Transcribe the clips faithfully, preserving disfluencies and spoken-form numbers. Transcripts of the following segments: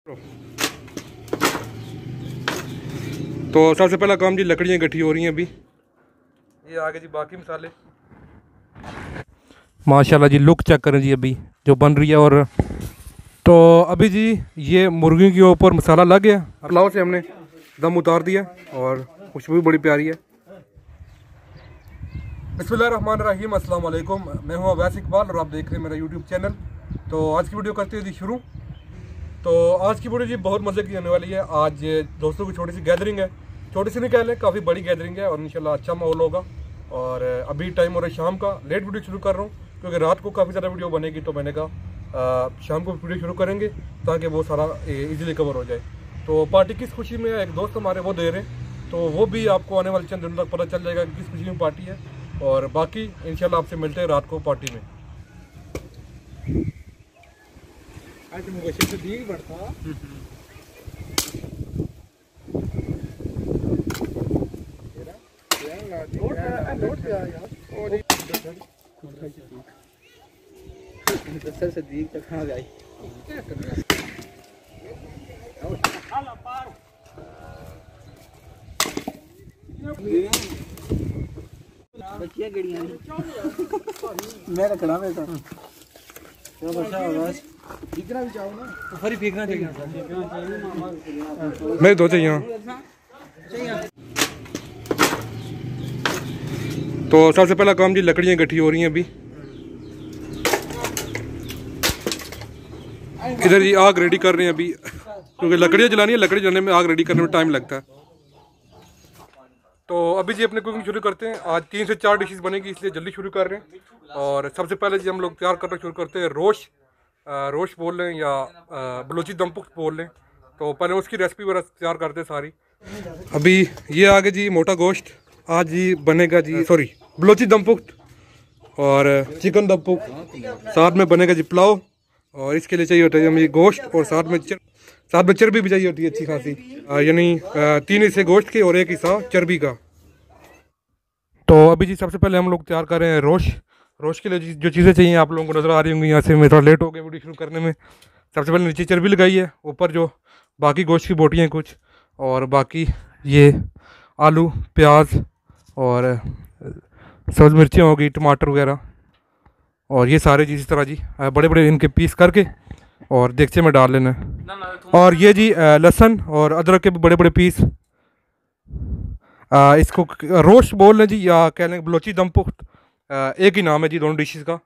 तो सबसे पहला काम जी लकड़ियाँ इकट्ठी हो रही हैं अभी। ये आगे जी बाकी मसाले माशाल्लाह जी लुक चेक करें जी अभी जो बन रही है। और तो अभी जी ये मुर्गी के ऊपर मसाला लग गया, पुलाव से हमने दम उतार दिया और खुशबू भी बड़ी प्यारी है। बिस्मिल्लाहिर्रहमानिर्रहीम, अस्सलाम वालेकुम। मैं हूँ अवैस इकबाल और आप देख रहे हैं मेरा यूट्यूब चैनल। तो आज की वीडियो करते हैं जी शुरू। तो आज की वीडियो जी बहुत मज़े की होने वाली है। आज दोस्तों की छोटी सी गैदरिंग है, छोटी सी नहीं कह लें, काफ़ी बड़ी गैदरिंग है और इंशाल्लाह अच्छा माहौल होगा। और अभी टाइम हो रहा है शाम का, लेट वीडियो शुरू कर रहा हूँ क्योंकि रात को काफ़ी ज़्यादा वीडियो बनेगी। तो मैंने कहा शाम को वीडियो शुरू करेंगे ताकि वो सारा ईजिली कवर हो जाए। तो पार्टी किस खुशी में है, एक दोस्त हमारे वो दे रहे हैं, तो वो भी आपको आने वाले चंद दिनों तक पता चल जाएगा कि किस खुशी में पार्टी है। और बाकी इंशाल्लाह आपसे मिलते हैं रात को पार्टी में। आज मुझे से दीग बढ़ता से दीग तक कहाँ गई बच्चियां गड़ियां मैं रखना बेटा क्या बच्चा बस फेंकना भी चाहो ना तो फिर फेंकना चाहिए। मैं दो चाहिए। तो सबसे पहला काम जी लकड़ियाँ इकट्ठी हो रही हैं अभी। इधर जी आग रेडी कर रहे हैं अभी क्योंकि लकड़ियाँ जलानी है, लकड़ी जलाने में आग रेडी करने में टाइम लगता है। तो अभी जी अपने कुकिंग शुरू करते हैं। आज तीन से चार डिशेस बनेगी इसलिए जल्दी शुरू कर रहे हैं। और सबसे पहले जी हम लोग तैयार करना शुरू करते हैं रोश रोश बोल लें या बलोची दम पुख्त बोल लें। तो पहले उसकी रेसिपी वगैरह तैयार करते हैं सारी। अभी ये आगे जी मोटा गोश्त आज जी बनेगा जी, सॉरी बलोची दम पुख्त और चिकन दम पुख्त। साथ में बनेगा जी पुलाव और इसके लिए चाहिए होता है हमें गोश्त और साथ में साथ में चर्बी भी चाहिए होती है अच्छी खासी, यानी तीन हिस्से गोश्त के और एक हिस्सा चर्बी का। तो अभी जी सबसे पहले हम लोग तैयार कर रहे हैं रोश। रोश के लिए जो चीज़ें चाहिए आप लोगों को नज़र आ रही होंगी। यहाँ से मैं थोड़ा लेट हो गया वीडियो शुरू करने में। सबसे पहले नीचे चर्बी लगाई है, ऊपर जो बाकी गोश्त की बोटियाँ हैं कुछ, और बाकी ये आलू प्याज और सब्ज़ मिर्चियाँ होगी, टमाटर वगैरह, और ये सारे चीज़ इस तरह जी बड़े बड़े इनके पीस करके और देगचे में डाल लेना है। और ये जी लहसुन और अदरक के बड़े बड़े पीस, आ, इसको रोस्ट बोल लें जी या कह लें बलोची दम पुख्त, एक ही नाम है जी दोनों डिशेस का।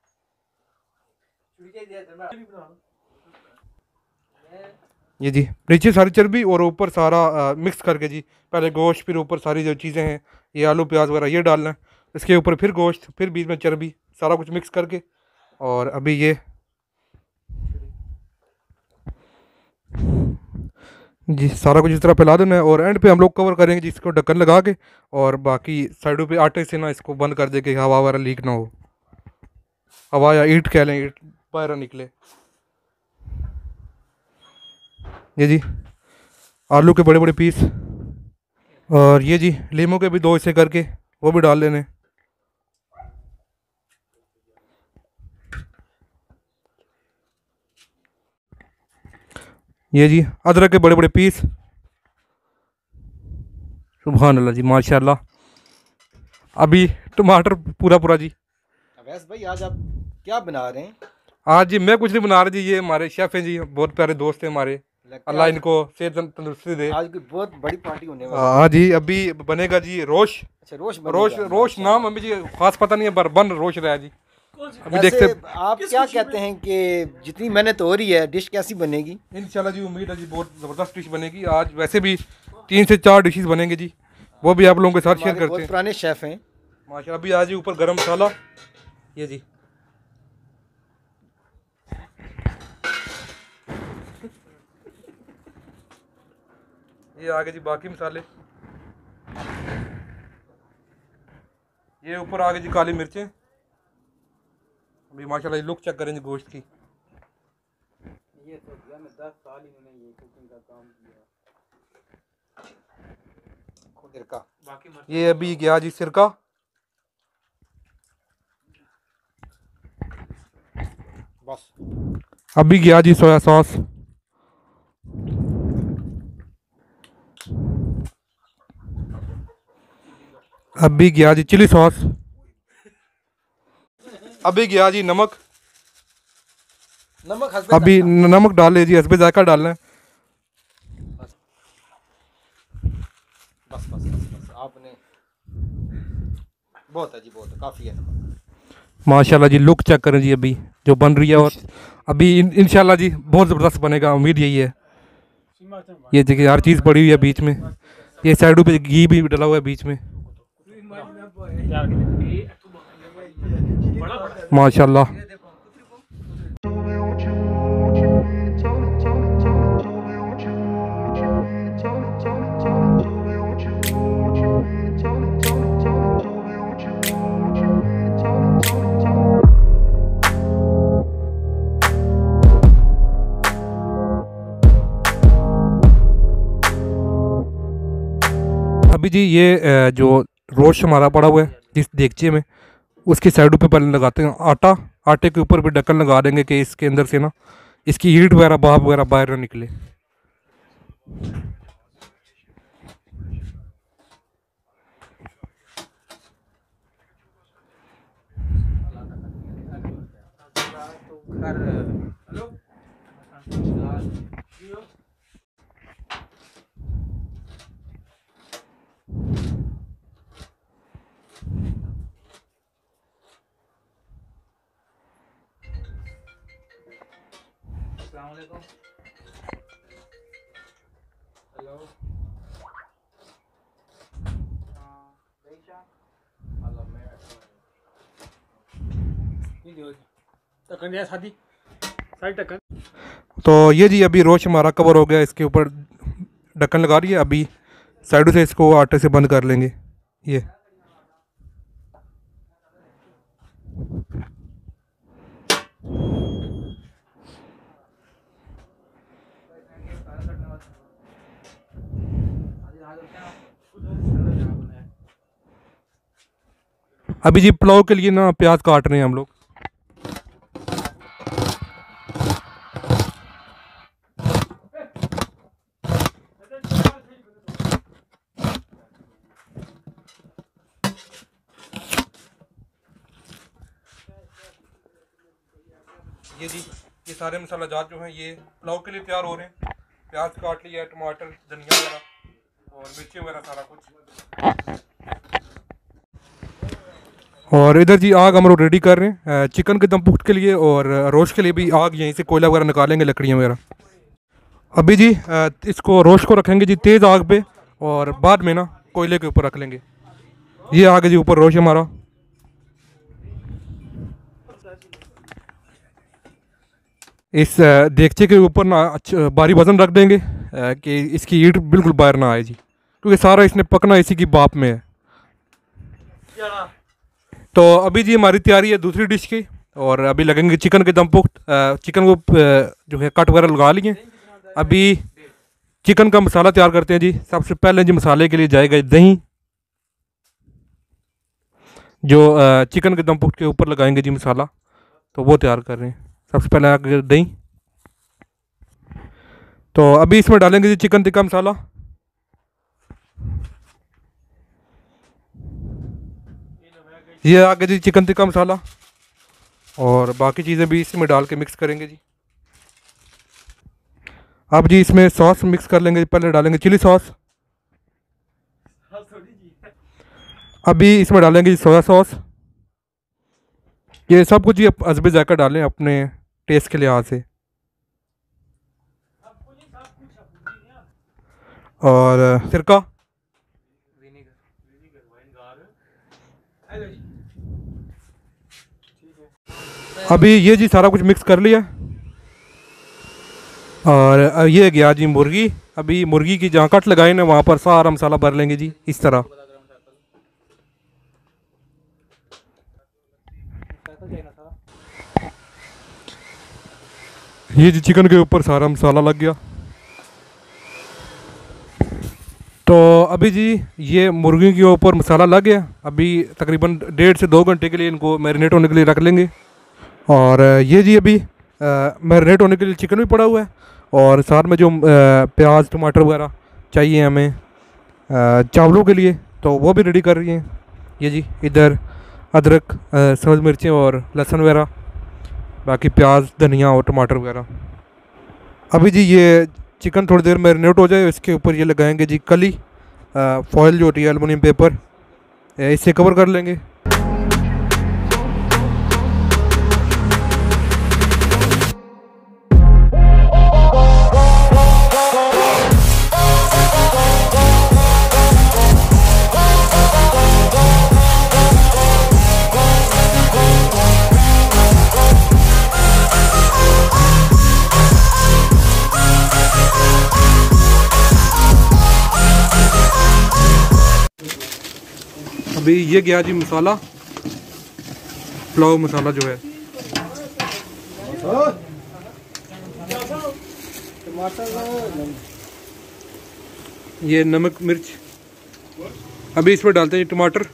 ये जी नीचे सारी चर्बी और ऊपर सारा आ, मिक्स करके जी पहले गोश्त, फिर ऊपर सारी जो चीज़ें हैं ये आलू प्याज वगैरह ये डालना है, इसके ऊपर फिर गोश्त, फिर बीच में चर्बी, सारा कुछ मिक्स करके। और अभी ये जी सारा कुछ इस तरह फैला देना है और एंड पे हम लोग कवर करेंगे जिसको ढक्कन लगा के, और बाकी साइडों पे आटे से ना इसको बंद कर दे कि हवा वगैरह लीक ना हो, हवा या ईंट कह लें, ईंट बाहर निकले। ये जी आलू के बड़े बड़े पीस और ये जी लीमू के भी दो हिस्से करके वो भी डाल लेने। ये जी अदरक के बड़े बड़े पीस, सुभान अल्लाह जी माशाल्लाह। अभी टमाटर पूरा पूरा जी। अवैस भाई आज आप क्या बना रहे हैं? आज जी मैं कुछ नहीं बना रहा जी, ये हमारे शेफ़ हैं जी, बहुत प्यारे दोस्त हैं हमारे, अल्लाह इनको सेहत तंदुरुस्ती दे। आज बहुत बड़ी पार्टी होने वाली है। हाँ जी अभी बनेगा जी रोश। अच्छा रोश रोश रोश नाम हमें जी खास पता नहीं है पर बन रोश रहा है जी। अभी देखते आप क्या कहते हैं कि जितनी मेहनत हो रही है डिश कैसी बनेगी? इंशाल्लाह जी उम्मीद है जी बहुत ज़बरदस्त डिश बनेगी। आज वैसे भी तीन से चार डिशेस बनेंगे जी, वो भी आप लोगों के साथ शेयर करते हैं। पुराने शेफ़ हैं माशाल्लाह। अभी आज ही ऊपर गरम मसाला, ये जी ये आगे जी बाकी मसाले, ये ऊपर आगे जी काली मिर्चें। अभी माशाल्लाह ये लुक चेक करें जी गोश्त की। ये तो में दस साल इन्होंने ये कुकिंग का काम किया। ये अभी गया जी सिरका, बस अभी गया जी सोया सॉस, अभी गया जी चिली सॉस, अभी गया जी नमक, नमक हस्बे अभी नमक डाल ले जी, हस्बे जायका डालना है। बस बस बस बस आपने बहुत है जी, बहुत है, काफ़ी है नमक। माशाल्लाह जी लुक चेक करें जी अभी जो बन रही है, और अभी इन, इंशाल्लाह जी बहुत ज़बरदस्त बनेगा, उम्मीद यही है। ये देखिए हर चीज़ पड़ी हुई है बीच में, ये साइडों पे घी भी डला हुआ है बीच में, माशाल्लाह। अभी जी ये अ, जो रोस्ट हमारा पड़ा हुआ है जिस देगचे में, उसकी साइडों पे पहले लगाते हैं आटा, आटे के ऊपर भी ढक्कन लगा देंगे कि इसके अंदर से ना इसकी हीट वगैरह भाप वगैरह बाहर ना निकले। तो ये जी अभी रोश हमारा कवर हो गया, इसके ऊपर ढक्कन लगा रही है, अभी साइडों से इसको आटे से बंद कर लेंगे। ये अभी जी पुलाव के लिए ना प्याज काट रहे हैं हम लोग। ये जी ये सारे मसाला जात जो हैं ये पुलाव के लिए तैयार हो रहे हैं। प्याज काट लिया है, टमाटर, धनिया वगैरह और मिर्ची वगैरह सारा कुछ। और इधर जी आग हम लोग रेडी कर रहे हैं चिकन के दम पुख्त के लिए, और रोस्ट के लिए भी आग यहीं से कोयला वगैरह निकालेंगे, लकड़ियाँ वगैरह। अभी जी इसको रोस्ट को रखेंगे जी तेज़ आग पे, और बाद में ना कोयले के ऊपर रख लेंगे। ये आगे जी ऊपर रोस्ट हमारा। इस देगचे के ऊपर ना अच्छा भारी वज़न रख देंगे कि इसकी ईट बिल्कुल बाहर ना आए जी, क्योंकि सारा इसने पकना इसी की भाप में है। तो अभी जी हमारी तैयारी है दूसरी डिश की, और अभी लगेंगे चिकन के दम पुख्त। चिकन को जो है कट वगैरह लगा लिए, अभी चिकन का मसाला तैयार करते हैं जी। सबसे पहले जी मसाले के लिए जाएगा दही, जो चिकन के दम पुख्त के ऊपर लगाएंगे जी मसाला, तो वो तैयार कर रहे हैं। सबसे पहले आगे दही, तो अभी इसमें डालेंगे जी चिकन टिक्का मसाला, ये आगे जी चिकन टिक्का मसाला, और बाकी चीज़ें भी इसमें डाल के मिक्स करेंगे जी। अब जी इसमें सॉस मिक्स कर लेंगे, पहले डालेंगे चिली सॉस, अभी इसमें डालेंगे जी सोया सॉस। ये सब कुछ जी हस्बे जायका डालें अपने टेस्ट के लिहाज से, और सिरका, अभी ये जी सारा कुछ मिक्स कर लिया। और ये गया जी मुर्गी, अभी मुर्गी की जहाँ कट लगाए ना वहाँ पर सारा मसाला भर लेंगे जी इस तरह। ये जी चिकन के ऊपर सारा मसाला लग गया। तो अभी जी ये मुर्गी के ऊपर मसाला लग गया, अभी तकरीबन डेढ़ से दो घंटे के लिए इनको मैरिनेट होने के लिए रख लेंगे। और ये जी अभी मैरिनेट होने के लिए चिकन भी पड़ा हुआ है, और साथ में जो प्याज टमाटर वगैरह चाहिए हमें चावलों के लिए, तो वो भी रेडी कर रही हैं। ये जी इधर अदरक, सब्ज़ मिर्चें और लहसुन वगैरह, बाकी प्याज, धनिया और टमाटर वगैरह। अभी जी ये चिकन थोड़ी देर मैरिनेट हो जाए, इसके ऊपर ये लगाएंगे जी कली, फॉइल जो होती है एलुमिनियम पेपर, इससे कवर कर लेंगे। अभी ये गया जी मसाला, पुलाव मसाला जो है, ये नमक मिर्च। अभी इसमें डालते हैं टमाटर,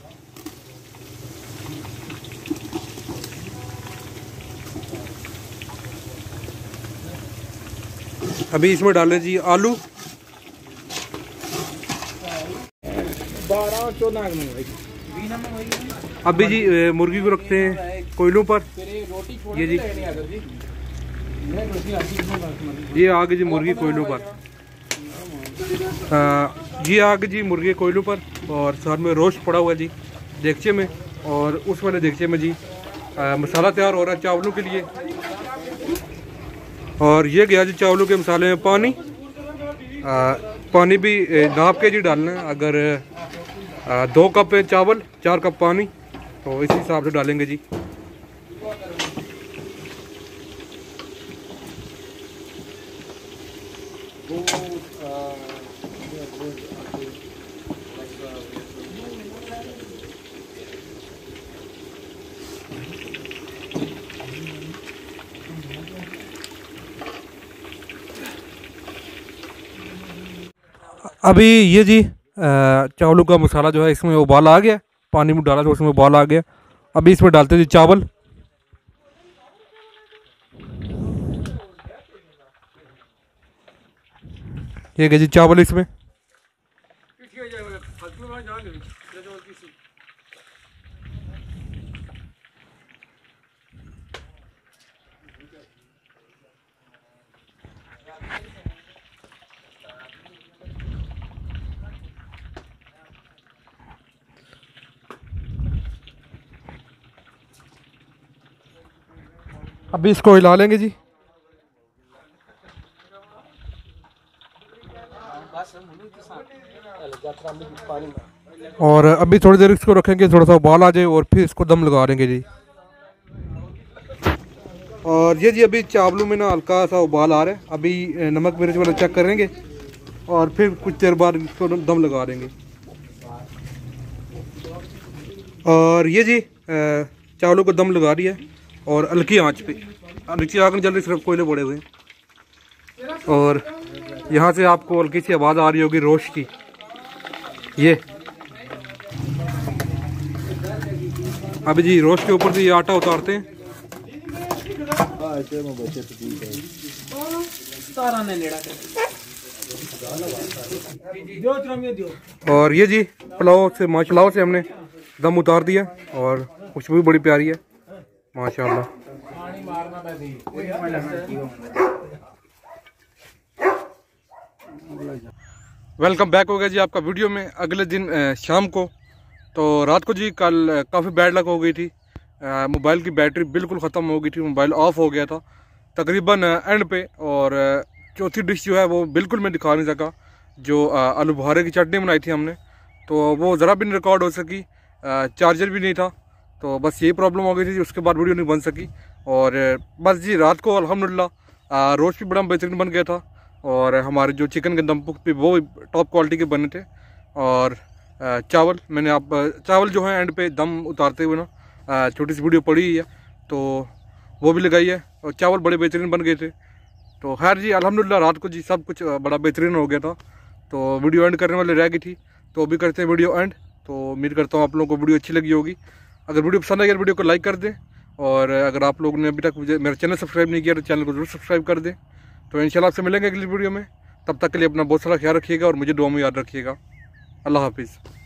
अभी इसमें डालें जी आलू, अभी जी मुर्गी को रखते हैं कोयलों पर। ये जी ये आगे जी मुर्गी कोयलों पर, आ, ये आगे जी मुर्गी कोयलों पर, और साथ में रोस्ट पड़ा हुआ जी देगचे में, और उस वाले देगचे में जी आ, मसाला तैयार हो रहा है चावलों के लिए। और ये गया जी चावलों के मसाले में पानी, आ, पानी भी नाप के जी डालना है। अगर आ, दो कप है चावल, चार कप पानी, तो इसी हिसाब से डालेंगे जी। अभी ये जी चावलों का मसाला जो है इसमें उबाल आ गया, पानी में डाला तो उसमें उबाल आ गया। अभी इसमें डालते जी चावल, ये गया जी चावल इसमें। अभी इसको हिला लेंगे जी। और अभी थोड़ी देर इसको रखेंगे, थोड़ा सा उबाल आ जाए और फिर इसको दम लगा देंगे जी। और ये जी अभी चावलों में ना हल्का सा उबाल आ रहा है, अभी नमक मिर्च वाला चेक करेंगे और फिर कुछ देर बाद इसको दम लगा देंगे। और ये जी चावलों को दम लगा दिया है, और हल्की आंच पे, नीचे आग नहीं जल रही, सिर्फ कोयले पड़े हुए हैं। और यहाँ से आपको हल्की सी आवाज़ आ रही होगी रोस्ट की। ये अभी जी रोस्ट के ऊपर से ये आटा उतारते हैं। और ये जी पुलाव से पुलाव से हमने दम उतार दिया, और खुशबू भी बड़ी प्यारी है माशाल्लाह। वेलकम बैक हो गया जी आपका वीडियो में। अगले दिन शाम को, तो रात को जी कल काफ़ी बैड लक हो गई थी, मोबाइल की बैटरी बिल्कुल ख़त्म हो गई थी, मोबाइल ऑफ हो गया था तकरीबन एंड पे। और चौथी डिश जो है वो बिल्कुल मैं दिखा नहीं सका, जो आलू बुखारे की चटनी बनाई थी हमने, तो वो ज़रा भी नहीं रिकॉर्ड हो सकी, चार्जर भी नहीं था, तो बस यही प्रॉब्लम हो गई थी। उसके बाद वीडियो नहीं बन सकी। और बस जी रात को अल्हम्दुलिल्लाह रोस्ट भी बड़ा बेहतरीन बन गया था, और हमारे जो चिकन के दम पुख्त भी वो टॉप क्वालिटी के बने थे। और चावल मैंने आप चावल जो है एंड पे दम उतारते हुए ना छोटी सी वीडियो पड़ी है, तो वो भी लगाई है, और चावल बड़े बेहतरीन बन गए थे। तो खैर जी अल्हम्दुलिल्लाह रात को जी सब कुछ बड़ा बेहतरीन हो गया था। तो वीडियो एंड करने वाले रह गई थी, तो अभी करते हैं वीडियो एंड। तो उम्मीद करता हूँ आप लोगों को वीडियो अच्छी लगी होगी। अगर वीडियो पसंद आई वीडियो को लाइक कर दें, और अगर आप लोगों ने अभी तक मुझे मेरा चैनल सब्सक्राइब नहीं किया तो चैनल को जरूर सब्सक्राइब कर दें। तो इंशाल्लाह आपसे मिलेंगे अगली वीडियो में, तब तक के लिए अपना बहुत सारा ख्याल रखिएगा और मुझे दुआ में याद रखिएगा। अल्लाह हाफिज़।